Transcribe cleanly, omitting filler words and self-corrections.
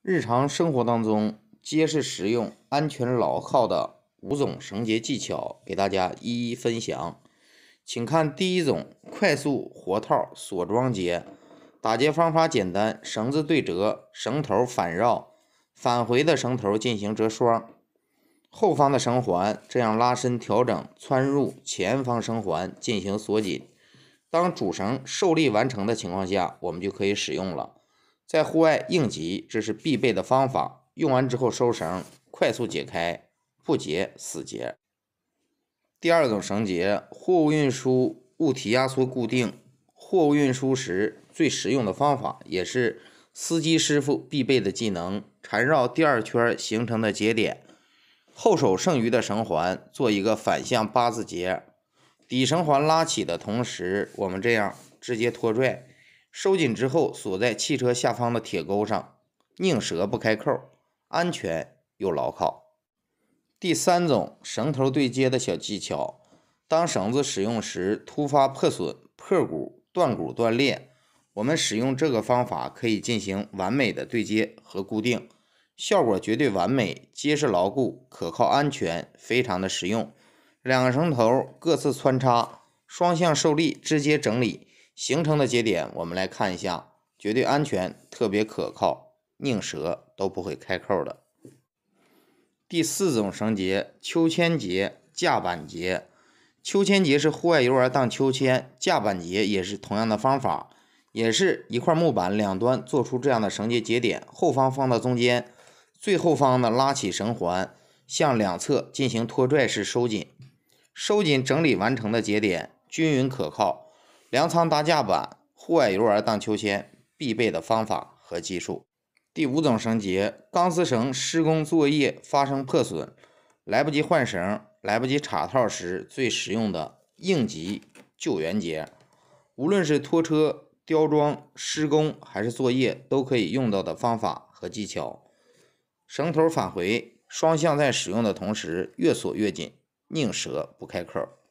日常生活当中结实实用、安全牢靠的5种绳结技巧，给大家一一分享。请看第一种，快速活套锁桩结。打结方法简单，绳子对折，绳头反绕，返回的绳头进行折双，后方的绳环这样拉伸调整，穿入前方绳环进行锁紧。当主绳受力完成的情况下，我们就可以使用了。在户外应急，这是必备的方法。用完之后收绳，快速解开，不结死结。第二种绳结，货物运输物体压缩固定。货物运输时最实用的方法，也是司机师傅必备的技能，缠绕第2圈形成的节点，后手剩余的绳环做一个反向8字结。底绳环拉起的同时，我们这样直接拖拽，收紧之后锁在汽车下方的铁钩上，拧折不开扣，安全又牢靠。第3种，绳头对接的小技巧。当绳子使用时突发破损、破骨、断骨断裂，我们使用这个方法可以进行完美的对接和固定，效果绝对完美，结实牢固，可靠安全，非常的实用。2个绳头各自穿插，双向受力直接整理形成的节点，我们来看一下，绝对安全，特别可靠，拧折都不会开扣的。第4种绳结，秋千结、架板结。秋千结是户外游玩荡秋千，架板结也是同样的方法，也是一块木板两端做出这样的绳结节点，后方放到中间，最后方呢拉起绳环，向两侧进行拖拽式收紧。收紧整理完成的节点均匀可靠，粮仓搭架板，户外游玩荡秋千必备的方法和技术。第5种绳结，钢丝绳施工作业发生破损，来不及换绳、来不及插套时最实用的应急救援结。无论是拖车、雕装、施工还是作业，都可以用到的方法和技巧。绳头返回，双向在使用的同时越锁越紧，拧折不开扣。